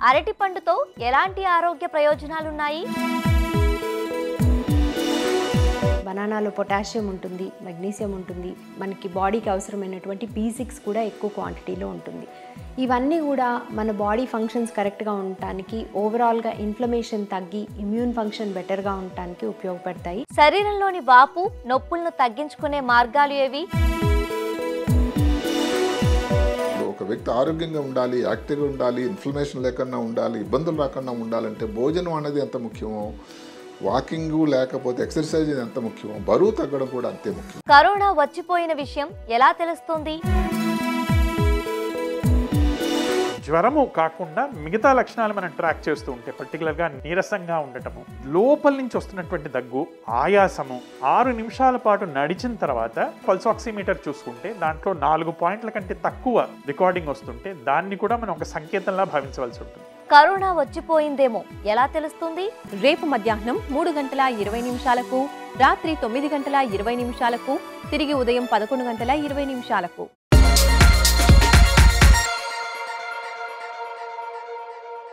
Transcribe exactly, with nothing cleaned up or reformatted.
అరటి పండుతో ఎలాంటి ఆరోగ్య ప్రయోజనాలు ఉన్నాయి? బనానాలో పొటాషియం ఉంటుంది, మెగ్నీషియం ఉంటుంది, మనకి బాడీకి అవసరమైనటువంటి బి సిక్స్ కూడా ఎక్కువ క్వాంటిటీలో ఉంటుంది. ఇవన్నీ కూడా మన బాడీ ఫంక్షన్స్ కరెక్ట్గా ఉండటానికి, ఓవరాల్గా ఇన్ఫ్లమేషన్ తగ్గి ఇమ్యూన్ ఫంక్షన్ బెటర్గా ఉండటానికి ఉపయోగపడతాయి. శరీరంలోని వాపు నొప్పులను తగ్గించుకునే మార్గాలు ఏవి? ఒక వ్యక్తి ఆరోగ్యంగా ఉండాలి, యాక్టివ్గా ఉండాలి, ఇన్ఫ్లమేషన్ లేకుండా ఉండాలి, ఇబ్బందులు రాకుండా ఉండాలంటే భోజనం అనేది ఎంత ముఖ్యమో, వాకింగ్ లేకపోతే ఎక్సర్సైజ్ ఎంత ముఖ్యమో, బరువు తగ్గడం కూడా అంతే ముఖ్యం. కరోనా వచ్చిపోయిన విషయం ఎలా తెలుస్తుంది? జ్వరము కాకుండా మిగతా లక్షణాలు మనం ట్రాక్ చేస్తూ ఉంటే, పర్టికులర్గా నీరసంగా ఉండటము, లోపల నుంచి వస్తున్నటువంటి దగ్గు, ఆయాసము, ఆరు నిమిషాల పాటు నడిచిన తర్వాత పల్స్ ఆక్సిమీటర్ చూసుకుంటే దాంట్లో నాలుగు పాయింట్ల కంటే తక్కువ రికార్డింగ్ వస్తుంటే దాన్ని కూడా మనం ఒక సంకేతంలా భావించవలసి ఉంటుంది. కరోనా వచ్చిపోయిందేమో ఎలా తెలుస్తుంది? రేపు మధ్యాహ్నం మూడు గంటల ఇరవై నిమిషాలకు, రాత్రి తొమ్మిది గంటల ఇరవై నిమిషాలకు, తిరిగి ఉదయం పదకొండు గంటల ఇరవై నిమిషాలకు.